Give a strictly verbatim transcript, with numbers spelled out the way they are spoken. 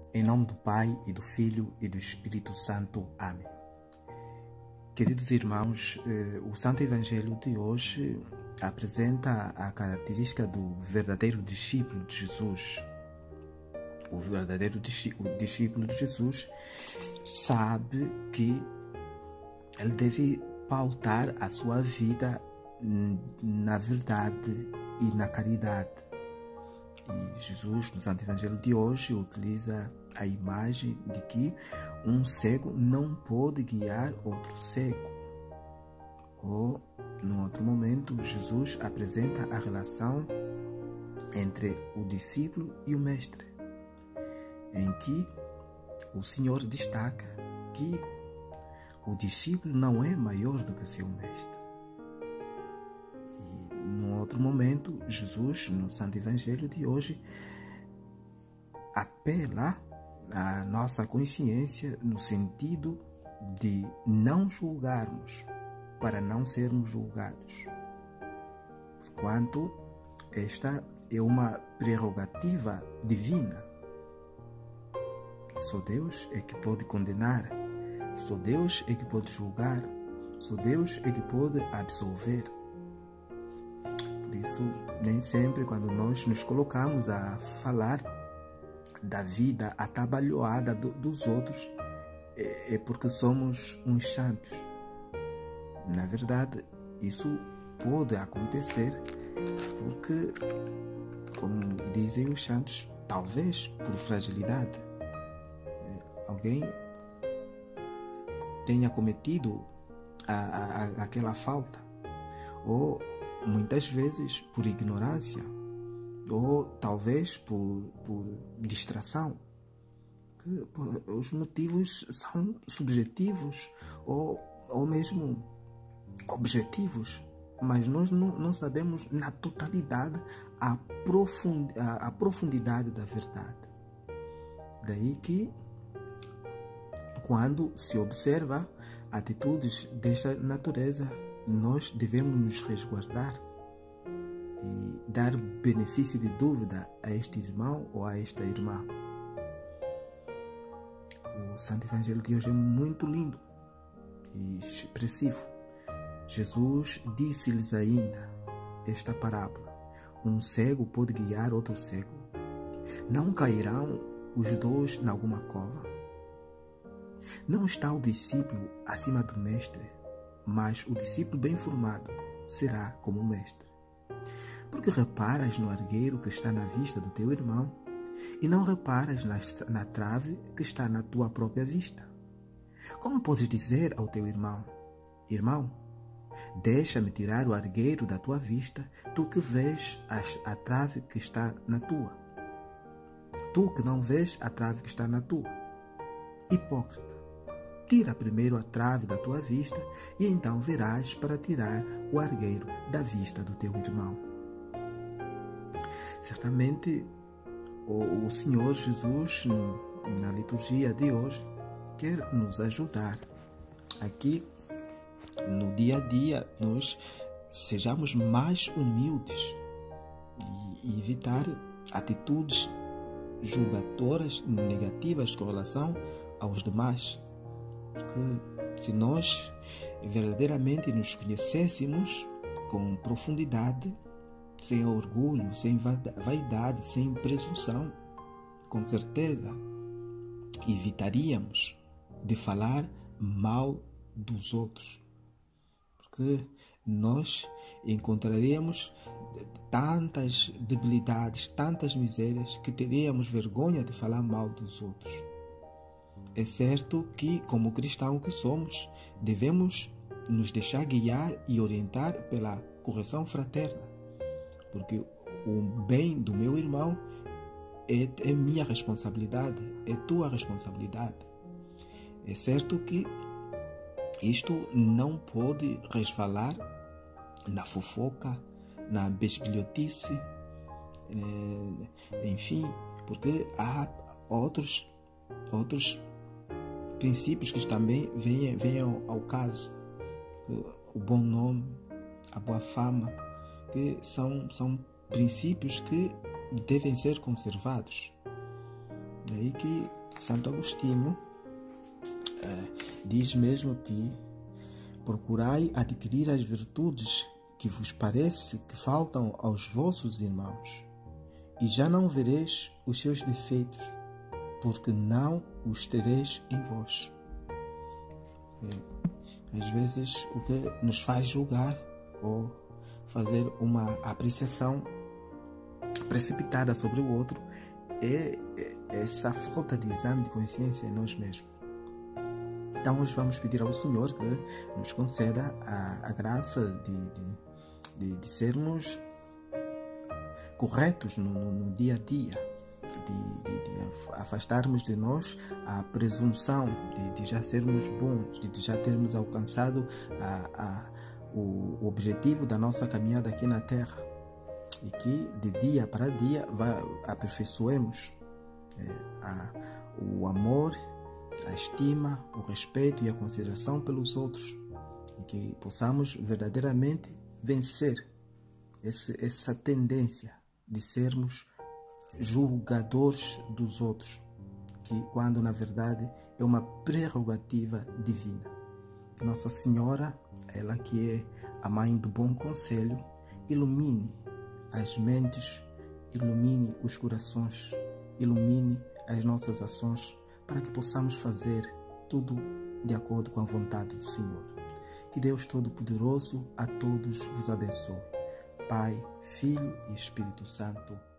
Em nome do Pai, e do Filho, e do Espírito Santo. Amém. Queridos irmãos, o Santo Evangelho de hoje apresenta a característica do verdadeiro discípulo de Jesus. O verdadeiro discípulo de Jesus sabe que ele deve pautar a sua vida na verdade e na caridade. E Jesus, no Santo Evangelho de hoje, utiliza a imagem de que um cego não pode guiar outro cego. Ou, num outro momento, Jesus apresenta a relação entre o discípulo e o mestre, em que o Senhor destaca que o discípulo não é maior do que o seu mestre. E, num outro momento, Jesus, no Santo Evangelho de hoje, apela à nossa consciência no sentido de não julgarmos para não sermos julgados, porquanto esta é uma prerrogativa divina. Só Deus é que pode condenar, só Deus é que pode julgar, só Deus é que pode absolver. Por isso, nem sempre quando nós nos colocamos a falar da vida atabalhoada do, dos outros, é, é porque somos uns santos. Na verdade, isso pode acontecer porque, como dizem os santos, talvez por fragilidade, alguém tenha cometido a, a, a, aquela falta, ou muitas vezes por ignorância, ou talvez por, por distração. Os motivos são subjetivos ou, ou mesmo objetivos, mas nós não, não sabemos na totalidade a, profund, a, a profundidade da verdade. Daí que, quando se observa atitudes desta natureza, nós devemos nos resguardar e dar benefício de dúvida a este irmão ou a esta irmã. O Santo Evangelho de hoje é muito lindo e expressivo. Jesus disse-lhes ainda esta parábola: um cego pode guiar outro cego? Não cairão os dois em alguma cova? Não está o discípulo acima do mestre, mas o discípulo bem formado será como o mestre. Porque reparas no argueiro que está na vista do teu irmão e não reparas na, na trave que está na tua própria vista? Como podes dizer ao teu irmão: irmão, deixa-me tirar o argueiro da tua vista, tu que vês a, a trave que está na tua? Tu que não vês a trave que está na tua? Hipócrita, tira primeiro a trave da tua vista e então verás para tirar o argueiro da vista do teu irmão. Certamente, o, o Senhor Jesus, no, na liturgia de hoje, quer nos ajudar aqui no dia a dia, nós sejamos mais humildes e, e evitar atitudes julgatórias negativas com relação aos demais. Porque se nós verdadeiramente nos conhecêssemos com profundidade, sem orgulho, sem vaidade, sem presunção, com certeza evitaríamos de falar mal dos outros. Porque nós encontraríamos tantas debilidades, tantas misérias, que teríamos vergonha de falar mal dos outros. É certo que, como cristão que somos, devemos nos deixar guiar e orientar pela correção fraterna, porque o bem do meu irmão é, é minha responsabilidade, é tua responsabilidade. É certo que isto não pode resvalar na fofoca, na besbilhotice, é, enfim, porque há outros, outros princípios que também venham, venham ao caso. O bom nome, a boa fama, que são, são princípios que devem ser conservados. Daí que Santo Agostinho eh, diz mesmo que procurai adquirir as virtudes que vos parece que faltam aos vossos irmãos, e já não vereis os seus defeitos, porque não os tereis em vós. É, às vezes o que nos faz julgar ou fazer uma apreciação precipitada sobre o outro é essa falta de exame de consciência em nós mesmos. Então hoje vamos pedir ao Senhor que nos conceda a, a graça de, de, de, de sermos corretos no, no dia a dia, de, de, de afastarmos de nós a presunção de, de já sermos bons, de, de já termos alcançado a, a, o, o objetivo da nossa caminhada aqui na Terra, e que de dia para dia vai, aperfeiçoemos é, a, o amor, a estima, o respeito e a consideração pelos outros, e que possamos verdadeiramente vencer esse, essa tendência de sermos julgadores dos outros, que quando na verdade é uma prerrogativa divina. Nossa Senhora, ela que é a mãe do bom conselho, ilumine as mentes, ilumine os corações, ilumine as nossas ações, para que possamos fazer tudo de acordo com a vontade do Senhor. Que Deus Todo-Poderoso a todos vos abençoe. Pai, Filho e Espírito Santo.